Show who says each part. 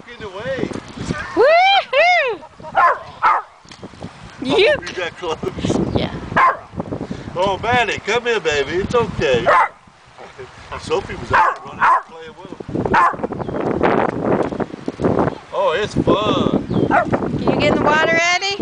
Speaker 1: in the way.
Speaker 2: Woohoo! You
Speaker 1: got close.
Speaker 2: Yeah.
Speaker 1: Oh, Maddie, come here, baby. It's okay. Sophie was out running playing with him. Oh, it's fun.
Speaker 2: Can you get in the water, Addy?